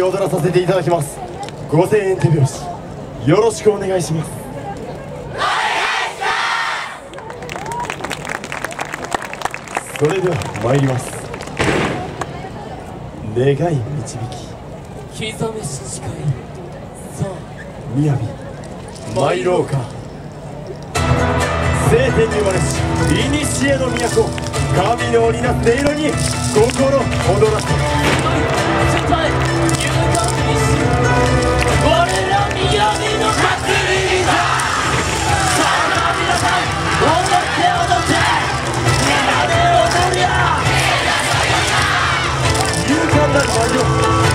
踊らさせていただきます。5000円手拍子よろしくお願いします。それでは参ります。願い導き刻めし誓い、さあ雅参ろうか。聖天に生まれし古の都、神の織りなす音色に心躍らせ。 伝え勇敢にし我ら雅の祭りだ。さあ皆さん踊って踊ってみんなで踊りゃ。 勇敢なる舞を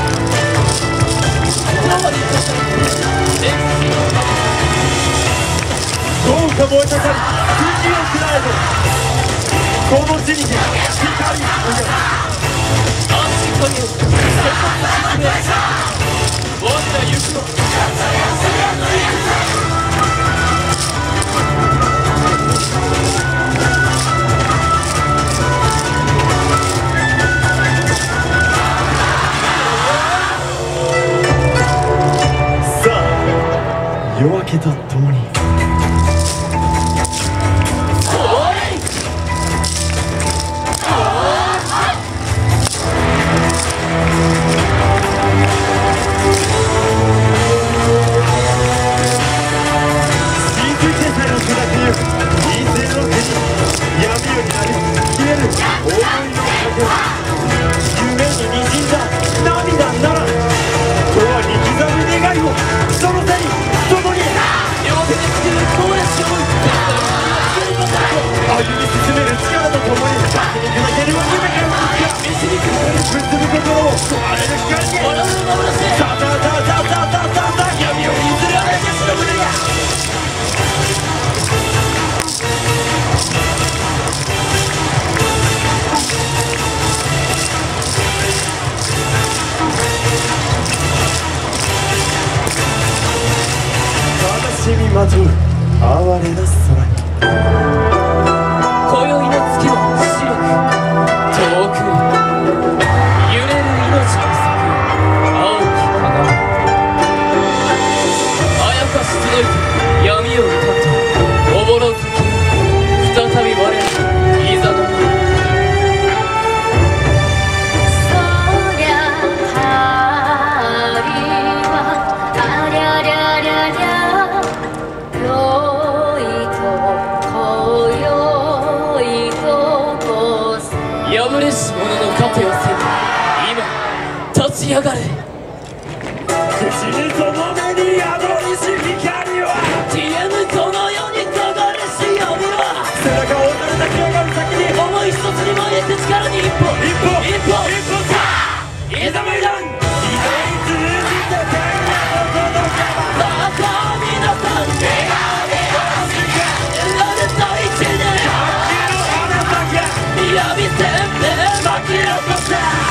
どうか燃え盛り筋をくらえと、この地に光を足かけ世界の沈め我ら行くの。 さあ夜明けとともに悲しみまとう哀れな空に今宵の月は白く遠く揺れる命の咲く青き花。あやかし集いて闇を歌っておぼろ月再び我らいざの破れし者の糧を背に今立ち上がれ。 口にとどめに宿りし光は TM この世にとどれし闇は背中を押されたき上がる先に思い一つに燃えて力に一歩さあいざ参らん。 通じて天が届けばさあ皆さん笑顔で生まれた一年闇せんで巻き起こせ。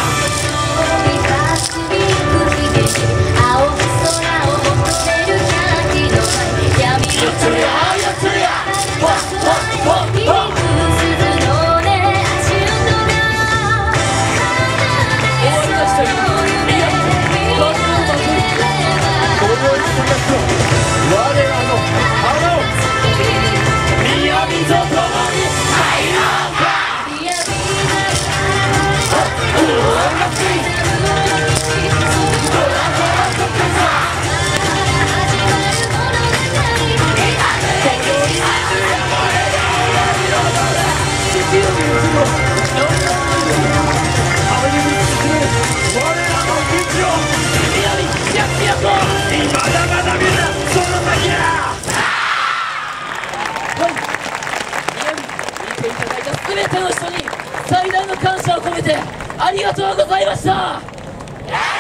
全ての人に最大の感謝を込めてありがとうございました。